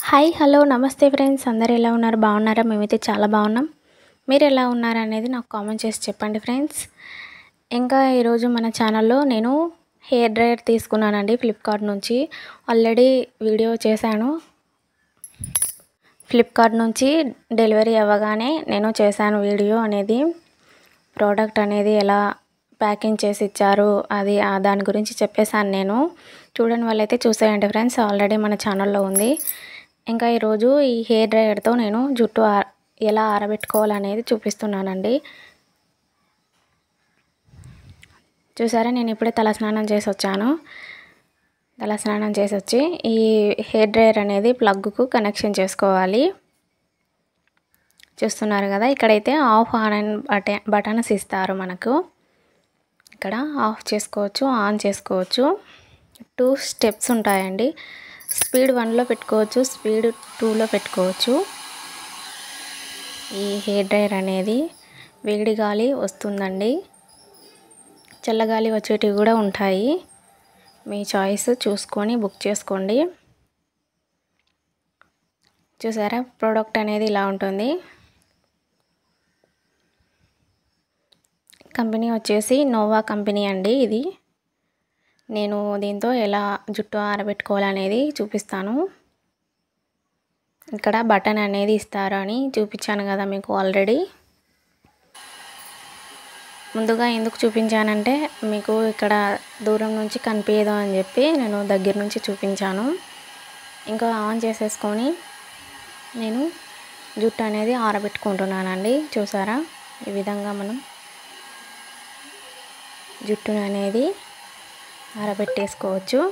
Hi hello నమస్తే friends, అందరు ఎలా ఉన్నారు? బాగున్నారా? మేమైతే చాలా బాగున్నాం. మీరు ఎలా ఉన్నారు అనేది నాకు కామెంట్ చేసి చెప్పండి ఫ్రెండ్స్. ఇంకా ఈరోజు మన ఛానల్లో నేను హెయిర్ డ్రైయర్ తీసుకున్నానండి ఫ్లిప్కార్ట్ నుంచి. ఆల్రెడీ వీడియో చేశాను. ఫ్లిప్కార్ట్ నుంచి డెలివరీ అవ్వగానే నేను చేశాను వీడియో అనేది. ప్రోడక్ట్ అనేది ఎలా ప్యాకింగ్ చేసి ఇచ్చారు అది దాని గురించి చెప్పేశాను నేను. చూడని వాళ్ళైతే చూసేయండి ఫ్రెండ్స్, ఆల్రెడీ మన ఛానల్లో ఉంది. ఇంకా ఈరోజు ఈ హెయిర్ డ్రైయర్తో నేను జుట్టు ఎలా ఆరబెట్టుకోవాలనేది చూపిస్తున్నానండి. చూసారా, నేను ఇప్పుడే తలస్నానం చేసి వచ్చాను. తలస్నానం చేసి వచ్చి ఈ హెయిర్ డ్రైయర్ అనేది ప్లగ్కు కనెక్షన్ చేసుకోవాలి. చూస్తున్నారు కదా, ఇక్కడైతే ఆఫ్ ఆన్ బటన్స్ ఇస్తారు మనకు. ఇక్కడ ఆఫ్ చేసుకోవచ్చు, ఆన్ చేసుకోవచ్చు. 2 స్టెప్స్ ఉంటాయండి. స్పీడ్ 1లో పెట్టుకోవచ్చు, స్పీడ్ 2లో పెట్టుకోవచ్చు. ఈ హెయిర్ డ్రైయర్ అనేది వేడి గాలి వస్తుందండి, చల్లగాలి వచ్చేటివి కూడా ఉంటాయి. మీ చాయిస్ చూసుకొని బుక్ చేసుకోండి. చూసారా, ప్రోడక్ట్ అనేది ఇలా ఉంటుంది. కంపెనీ వచ్చేసి నోవా కంపెనీ అండి. ఇది నేను దీంతో ఎలా జుట్టు ఆరబెట్టుకోవాలనేది చూపిస్తాను. ఇక్కడ బటన్ అనేది ఇస్తారు అని చూపించాను కదా మీకు ఆల్రెడీ. ముందుగా ఎందుకు చూపించానంటే మీకు ఇక్కడ దూరం నుంచి కనిపించదు అని చెప్పి నేను దగ్గర నుంచి చూపించాను. ఇంకా ఆన్ చేసేసుకొని నేను జుట్టు అనేది ఆరబెట్టుకుంటున్నానండి. చూసారా, ఈ విధంగా మనం జుట్టును అనేది ఆరబెట్టేసుకోవచ్చు.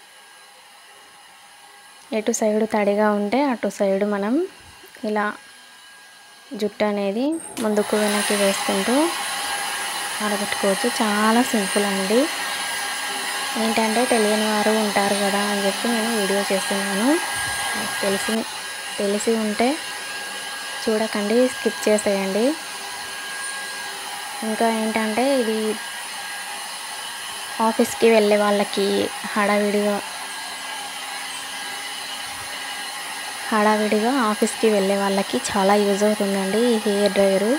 ఎటు సైడు తడిగా ఉంటే అటు సైడు మనం ఇలా జుట్టు అనేది ముందుకు వెనక్కి వేసుకుంటూ ఆరబెట్టుకోవచ్చు. చాలా సింపుల్ అండి. ఏంటంటే తెలియని వారు ఉంటారు కదా అని చెప్పి నేను వీడియో చేస్తున్నాను. తెలిసి ఉంటే చూడకండి, స్కిప్ చేసేయండి. ఇంకా ఏంటంటే ఇది ఆఫీస్కి వెళ్ళే వాళ్ళకి హడావిడిగా ఆఫీస్కి వెళ్ళే వాళ్ళకి చాలా యూజ్ అవుతుందండి ఈ హెయిర్ డ్రైయరు.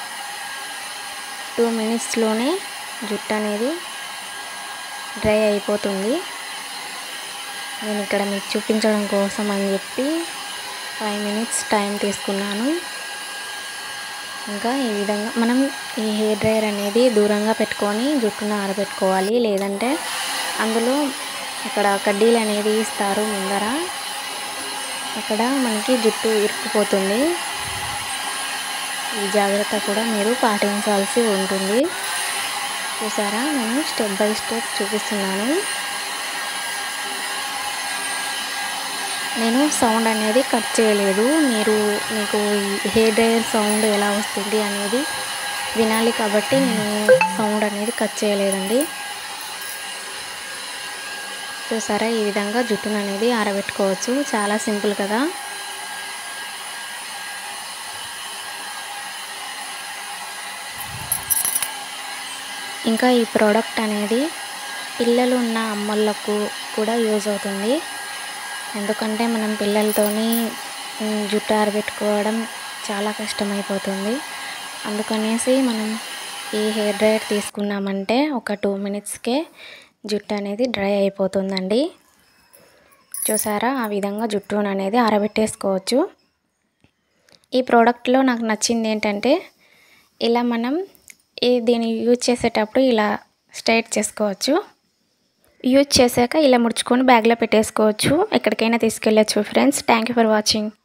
2 మినిట్స్లోనే జుట్టు అనేది డ్రై అయిపోతుంది. నేను ఇక్కడ మీకు చూపించడం కోసం అని చెప్పి 5 మినిట్స్ టైం తీసుకున్నాను. ఇంకా ఈ విధంగా మనం ఈ హెయిర్ డ్రైయర్ అనేది దూరంగా పెట్టుకొని జుట్టును ఆరబెట్టుకోవాలి. లేదంటే అందులో అక్కడ కడ్డీలు అనేది ఇస్తారు ముందర, అక్కడ మనకి జుట్టు ఇరుక్కుపోతుంది. ఈ జాగ్రత్త కూడా మీరు పాటించాల్సి ఉంటుంది. చూసారా, నేను స్టెప్ బై స్టెప్ చూపిస్తున్నాను. నేను సౌండ్ అనేది కట్ చేయలేదు. మీకు ఈ హెయిర్ డ్రైయర్ సౌండ్ ఎలా వస్తుంది అనేది వినాలి కాబట్టి నేను సౌండ్ అనేది కట్ చేయలేదండి. చూసారా, ఈ విధంగా జుట్టును అనేది ఆరబెట్టుకోవచ్చు. చాలా సింపుల్ కదా. ఇంకా ఈ ప్రోడక్ట్ అనేది పిల్లలు ఉన్న అమ్మలకు కూడా యూజ్ అవుతుంది. ఎందుకంటే మనం పిల్లలతోని జుట్టు ఆరబెట్టుకోవడం చాలా కష్టమైపోతుంది. అందుకనేసి మనం ఈ హెయిర్ డ్రైయర్ తీసుకున్నామంటే ఒక 2 మినిట్స్కే జుట్టు అనేది డ్రై అయిపోతుందండి. చూసారా, ఆ విధంగా జుట్టును అనేది ఆరబెట్టేసుకోవచ్చు. ఈ ప్రోడక్ట్లో నాకు నచ్చింది ఏంటంటే ఇలా మనం దీన్ని యూజ్ చేసేటప్పుడు ఇలా స్ట్రైట్ చేసుకోవచ్చు. యూజ్ చేశాక ఇలా ముడుచుకొని బ్యాగ్లో పెట్టేసుకోవచ్చు. ఎక్కడికైనా తీసుకెళ్ళచ్చు friends. Thank you for watching.